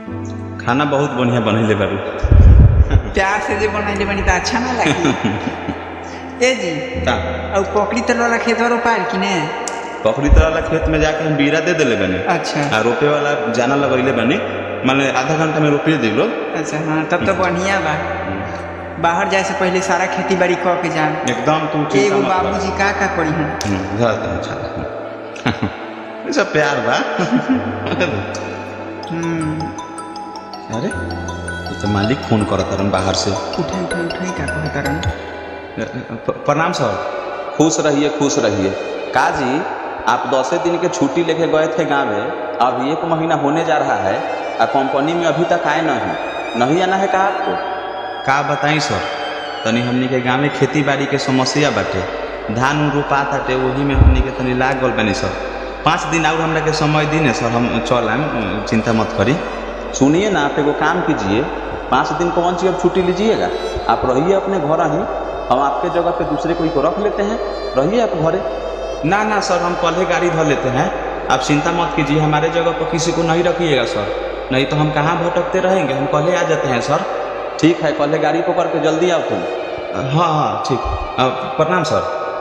खाना बहुत बढ़िया बनैले बारू। प्यार से जो बनैले बनी तो अच्छा ना लगी। ए जी और पकड़ी तरह वाला खेत रोपायल कि ने? पकड़ी तरह वाला खेत में जाके हम बीरा दे दिले बनी। अच्छा। आ रोपे वाला जाना लगैले बनी, माने आधा घंटा में रोपे दे लो। अच्छा हाँ, तब तो बढ़िया बा। बाहर जाए से पहले सारा खेती बाड़ी क के जाए एकदम। तू एगो बाबूजी का करी हैं सब प्यार बा। अरे तो मालिक फोन करत रन बाहर से। उठाई उठाई उठाई का कहत रन। प्रणाम सर। खुश रहिए खुश रहिए। काजी आप 10 दिन के छुट्टी लेके गए थे गाँव में, अब 1 महीना होने जा रहा है और कंपनी में अभी तक आए नहीं आना है। कहा आपको का बताई सर, तनी हमनी के गाँव में खेती बाड़ी के समस्या बाटे, धान उन रोपा ताटे, वही में हमनी के तनी लाग गल बनी सर। 5 दिन और हमरा के समय दीने सर, हम चल आएम, चिंता मत करी। सुनिए ना, आप एगो काम कीजिए, 5 दिन कौन सी अब छुट्टी लीजिएगा, आप रहिए अपने घर ही, हम आपके जगह पे दूसरे कोई को रख लेते हैं, रहिए आप घरे। ना ना सर, हम कल ही गाड़ी धर लेते हैं, आप चिंता मत कीजिए, हमारे जगह पर किसी को नहीं रखिएगा सर, नहीं तो हम कहाँ भटकते रहेंगे, हम कल ही आ जाते हैं सर। ठीक है, कल गाड़ी पकड़ के जल्दी आओ तुम। हाँ हाँ ठीक। प्रणाम सर।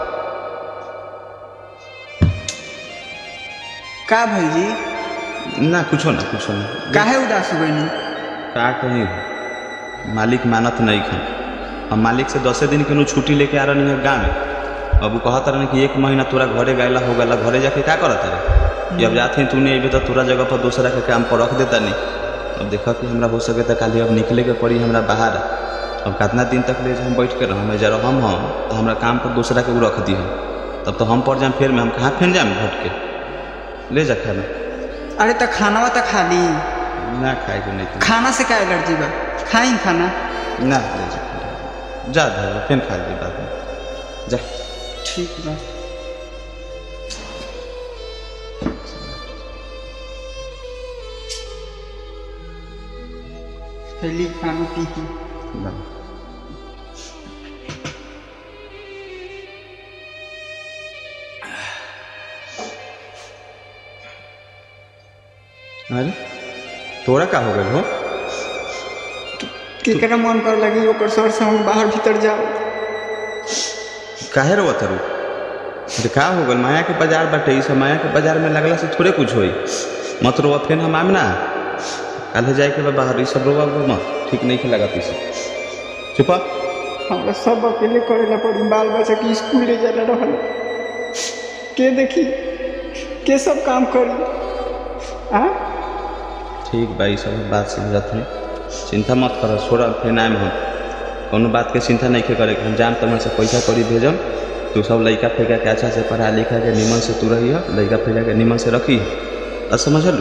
का भाई जी? ना कुछो ना कुछो ना। काहे उदास हो गई? का कहीं मालिक मानत नहीं खन, हम मालिक से 10 दिन के छुट्टी लेके आ रही है गाँव में। अब वो कहता रहे कि 1 महीना तोरा घरे गैला हो गला, घरे जाके क्या करता रहे, अब जाते हैं तूने अभी तो तोरा जगह पर दूसरा के काम पर रख देता नहीं। अब देखा कि हमरा हो सके तो खाली अब निकले के पड़ी हमरा बाहर। अब कितना दिन तक ले हम बैठ के रह जरा हम तो हमरा काम पर दूसरा के रख दी है, तब तो हम पड़ जाए फिर में, हम कहाँ फिर जाए घट के ले जा खाना। अरे तो खाना तो खा ली ना, खाए को नहीं खाना से क्या एलर्जी बा, खाई खाना ना, ले जा फिर खा ली बाद में जा। ठीक बा। पहले खाना पी की अरे तोरा का हो गए हो? केकरा मन कर लगी ओकर सर से हम बाहर भीतर जाओ। काहे रो तरू? अरे का हो गल? माया के बाजार बाटे, इस माया के बाजार में लगला से थोड़े कुछ होई, मत रोवा, फिर हम आम ना कल जाए के बाहर, सब रोवा मत, ठीक नहीं के लगा पीछे चुपा। हमरा सब अकेले करेला पड़ी, बाल बच्चा के स्कूल ले जाना रहल, के देखी के सब काम करी। ठीक भाई, सब बात समझत है, चिंता मत करो, छोड़ा फिर आएम हम, कोनो बात के चिंता नहीं करे, हम जाम तुम्हारे से पैसा करी भेजम, तू सब लड़का फेंका के अच्छा से पढ़ा लिखा के निमन से तू रही है, लड़का फेंका के निमन से रखी है, समझ लू।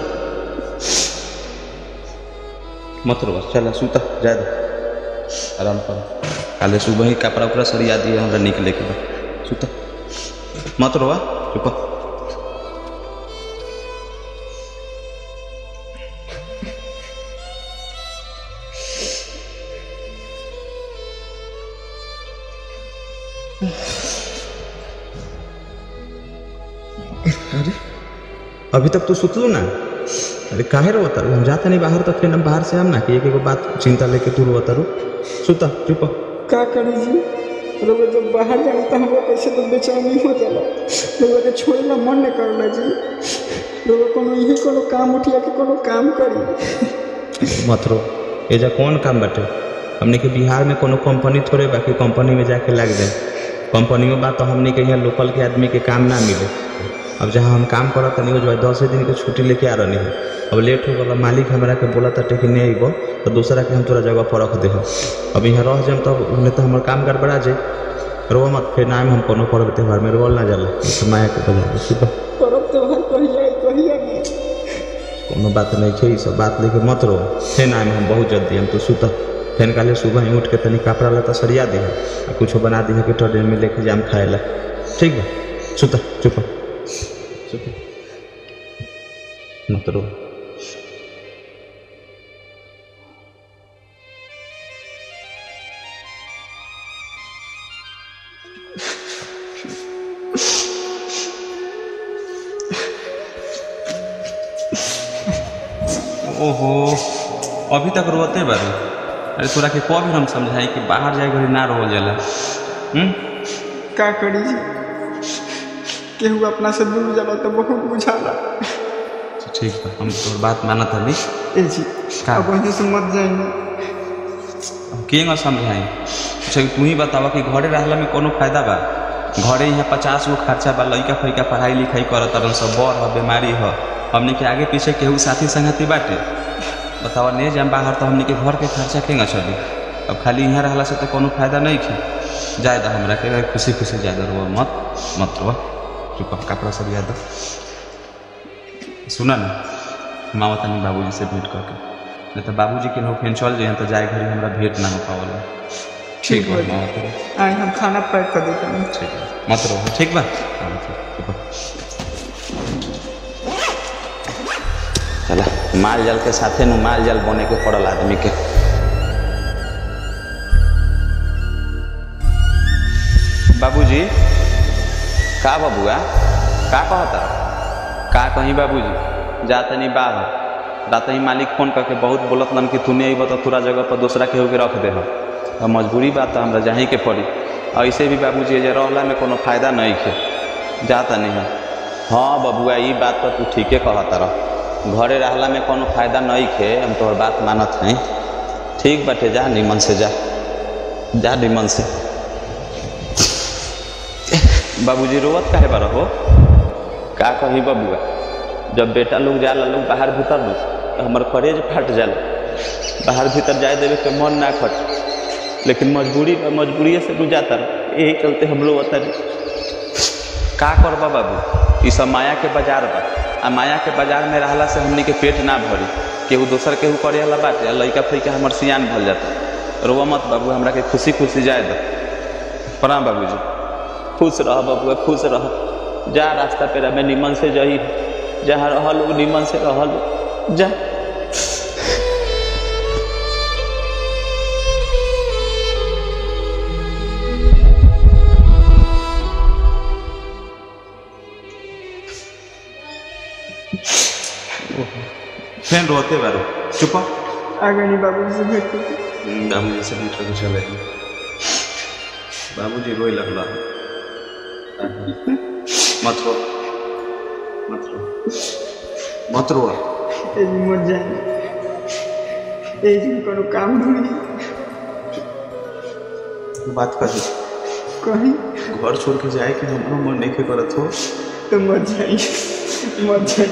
मत रो, चल सूता जा दे, आराम कर, काले सुबह ही कपड़ा उपड़ा सरिया दिए हमरा निकले के बाद, सूता मत रो, चुप। अरे अभी तक तो सुतलो ना? अरे काहे रोता रू? हम जाते नहीं बाहर, तो फिर हम बाहर से हम ना कि एक बात चिंता लेके तू रोता रू, सुता चुप। का करी जी, रोज जब बाहर जाए तो हम कैसे तो बेचैनी हो जाला, रोज के छोड़ना मन नहीं करला जी, रोज कोनो यही कोनो काम उठिया के कोनो काम करी। मत रो, ये जा कौन काम बाटे, हमने के बिहार में कोनो कंपनी थोड़े बाकी कंपनी में जाके लग जाए, कंपनी में बात तो हमने के यहाँ लोकल के आदमी के काम ना मिले। अब जहाँ हम काम करत नहीं हो जो 10 दिन के छुट्टी लेके आ रही है, अब लेट हो गला, मालिक हमारा के बोला था कि नहीं आइबो तो दूसरा के हम तोरा जगह पर रख दे, अब यहाँ रह जाए तब उन्हें तो हमारे काम गड़बड़ा जाए, रो मत, फिर ना हम कोनो पर्व त्यौहार में रोल ना जाला, माया के बजा सुबह पर्व त्यौहार कहिया कोनो बात नहीं है, सब बात लेके मत रो, फिर ना हम बहुत जल्दी हम तो सुता, फिर काले सुबह ही उठ के तनी कपड़ा लता सरिया दी है, कुछ बना दी है कि ट्रेन में लेके जाम खाए ला, ठीक है सुता चुप मत रो। ओहो अभी तक रोते बारू। अरे तोरा के कब हम समझाई कि बाहर जाए घड़ी ना रो जाला। का करी जी, केहू अपना से दूर जाला तो बहुत बुझाला। ठीक बा, हम तोर बात मानत हली। ए जी अब वहीं से मत जाइए। के समझाई? अच्छा तू ही बतावा कि घरे रहला में कोनो फायदा बा? घरे यहाँ 50 गो खर्चा बा, लइका फैका पढ़ाई लिखाई करत सब, बर ह बीमारी ह, हमने के आगे पीछे केहू साथी संगति बाटे? बतावा नहीं जाम बाहर तो हमने के घर के खर्चा केंगा चली? अब खाली यहाँ रहला से तो कोनो फायदा नहीं खे। जाए दा हमरा के खुशी खुशी जाए दा, रो मत रो। चुप, कपड़ा सब याद दो। सुना ना, मामा तनी बाबूजी से भेंट करके, नहीं तो बाबूजी के फेन चल जाए तो जाए घड़ी हमरा भेंट ना हो पावला। ठीक है मामा तेरे आए हम खाना पैक कर देते हैं। ठीक है, मत रहो। ठीक बा, चला माल जाल के साथे नु माल जाल बने के पड़ल आदमी के। बाबूजी का बबुआ का कहता? का कहीं बाबूजी जाता नहीं बाहर, रात ही मालिक फोन करके बहुत बोलत लन कि तूने अइब तो तोरा जगह पर दूसरा केहू के रख दे। अब मजबूरी बात तो हमरा जाही के पड़ी। ऐसे भी बाबूजी जे रहला में कोनो फायदा नहीं खे, जाता नहीं है। हाँ बबुआ ये बात तो तू ठीके कहता रह, घरे रहला में कोनो फायदा नहीं खे, हम तोहर बात मानत हैं। ठीक बाटे, जा निमन से जा निमन से। बाबूजी रोवत काहे बार हो? का कही बबुआ, जब बेटा लोग जाला लोग बाहर भीतर लोग तो हमार करेज फट जाला। बाहर भीतर जाए देवे के मन ना खट, लेकिन मजबूरी से तू जाता रह, यही चलते हम लोग अतर का करबा बाबू। ये सब माया के बाजार बा, आ माया के बाजार में रहला से हमनी के पेट ना भरी। केहू दोसर केहू करे वाला बाटे, लइका फैका हमर सियान भल जाता। रोवा मत बाबू, हमरा के खुशी खुशी जाए दो। प्रणाम बाबूजी। खुश रह बबुआ, खुश रह। जा रास्ता पे रह निमन से जही, जहाँ रहल उ निमन से रहल जा। फेन रोते बारो, चुप। आगे नहीं बाबूजी से भेंट करके। बाबूजी से भेंट करके चले। बाबूजी रोए लगला। मत रो मत रो। मत जाए, कोनो काम ढूंढी। बात कहीं घर छोड़ के जाए कि हमरो मन नहीं करत हो तो मत जाइए,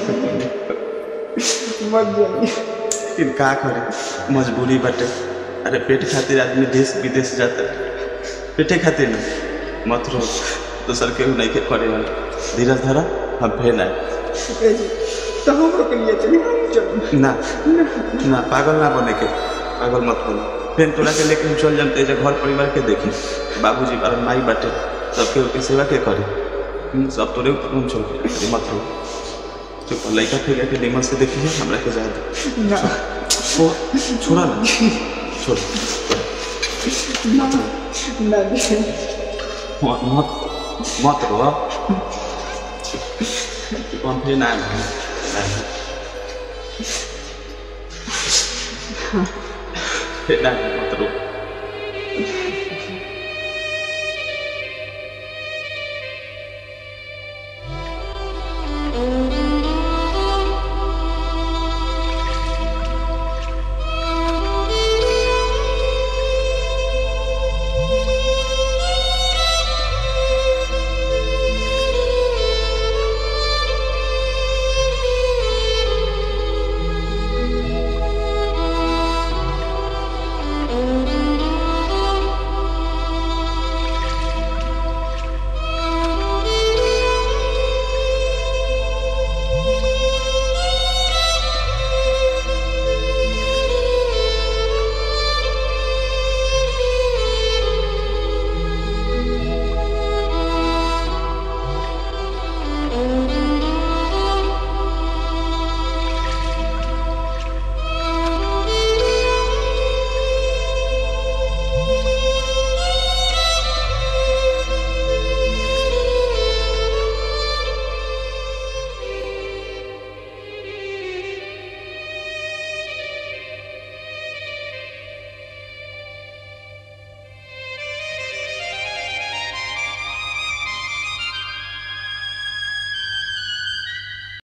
मत जाइए। लेकिन का करे, मजबूरी बाटे। अरे पेट खातिर आदमी देश विदेश जाता, पेटे खातिर ना। मत रो, दोसर केहू नहीं के करे वाला। धीरज धरा, हम फेन आए। तो हम लोग के लिए चलिए ना ना, पागल ना बने के, पागल मत बनो। फेन तोरा के लेके हम चल जाते घर परिवार के देखे। बाबूजी बार माई बाटे, सब केहू के सेवा के करे, सब तोरे ऊपर हम छोड़ के। मत रो, चुप। लइका फेंका के निमन से देखिए, हमरा के जा दे। छोड़ा ना, छोड़ मत रो। कौन फिर ना फिर ना मत रो।